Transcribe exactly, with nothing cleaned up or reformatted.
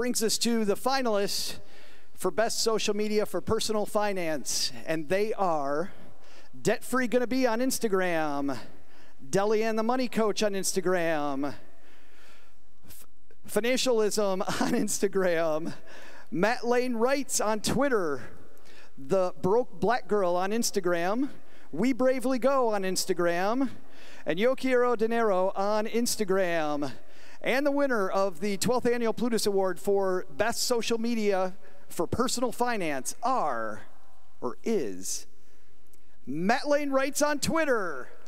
brings us to the finalists for Best Social Media for Personal Finance. And they are Debt Free Gonna Be on Instagram, Deli and the Money Coach on Instagram, F Financialism on Instagram, Matt Lane Writes on Twitter, The Broke Black Girl on Instagram, We Bravely Go on Instagram, and Yo Quiero Dinero on Instagram. And the winner of the twelfth Annual Plutus Award for Best Social Media for Personal Finance are, or is, Matt Lane Writes on Twitter.